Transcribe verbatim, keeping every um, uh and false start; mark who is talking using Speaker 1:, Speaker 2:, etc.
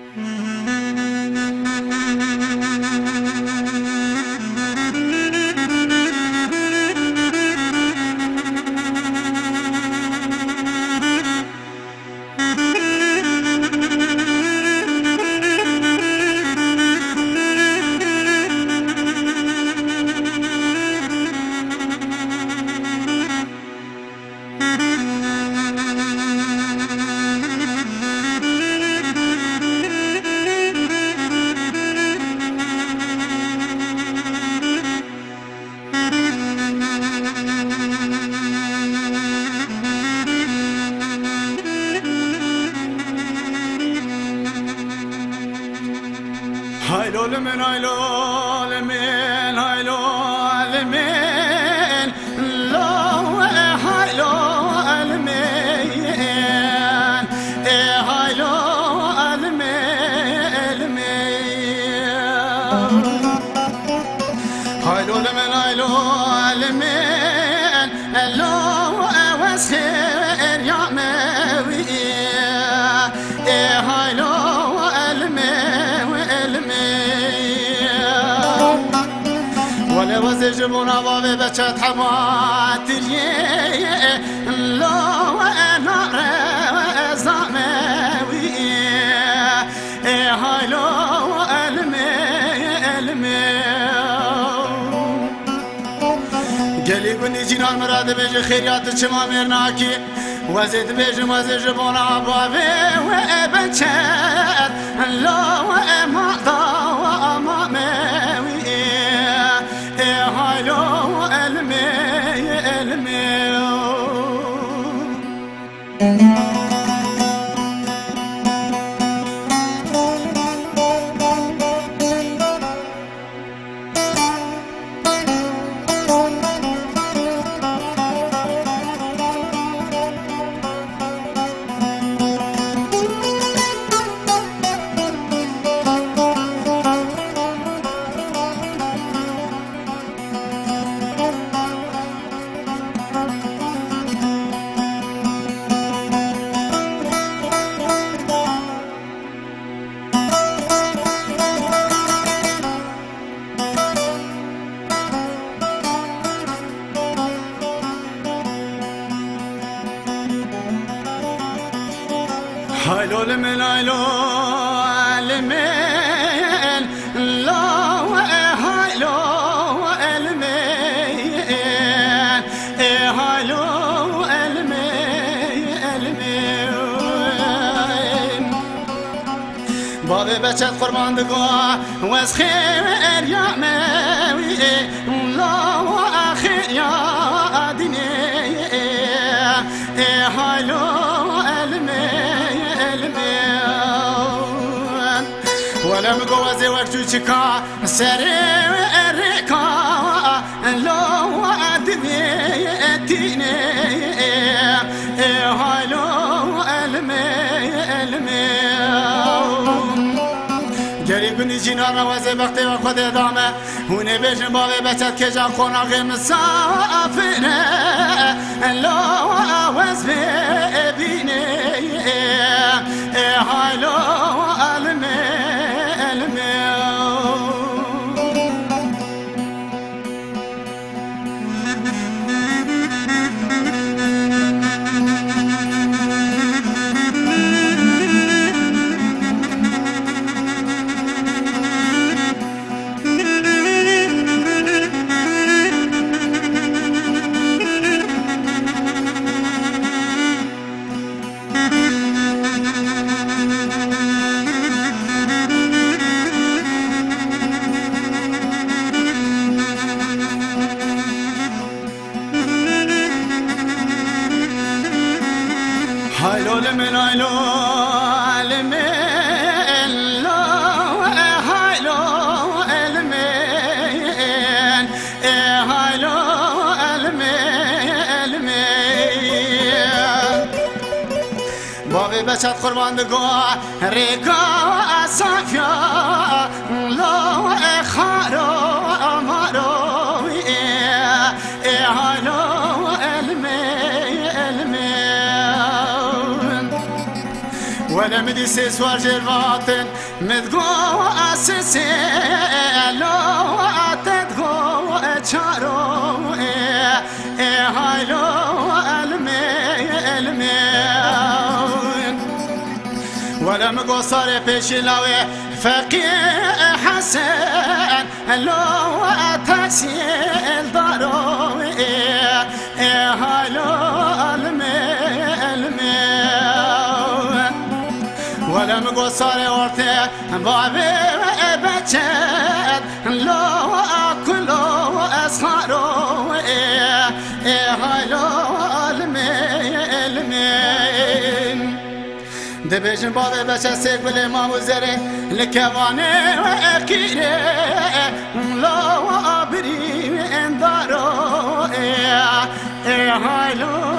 Speaker 1: هايلو لمن هايلو لمن هايلو لمن لو هايلو لمن هايلو لمن لمن هايلو لمن هايلو لمن لو وسخير يا موي هايلو ولا وزجبونا بابي بچت حماتي لو انا رزامي هاي لو المي المي قالي قني جنان مراد بيجي خيريات چما مرناكي وزيد بيجي وزجبونا بابي وبچت لو ما ضاوى امامي هايلو المي المي هايلو لمن هايلو لمن لو هايلو لمن هايلو لمن لمن بابي بچت قربان دقوا واسخير يا موي لو اخير يا ديني هايلو ولا مقوزي وقتو چكا سري وريكا لو ادمي اتيني هايلو المي المي قريب نجينا روازي بختي وخد دامه هوني بيجن بابي بچت كجان خونا غير مسافره لو وزبي بيني هايلو المي هايلو لمن هايلو لمن لو هايلو لمن هايلو لمن لمن بابي بچت قربان دقوا ريكا صافيا لو خارو امارو هايلو ولا مدي سوار جرباتن مدقو أسسي لو تدقو چارو هاي لو المي المي ولا مقو صار پیش لاوي فقيه حسن لو تسيل دارو هاي لو المي المي ولا مقو صار ورتي بابي بچت لو كلو اسخارو هاي لو المي المي دبيجن بابي بچت سيك بالامام وزري لكواني وكيري لو بري اندارو هاي لو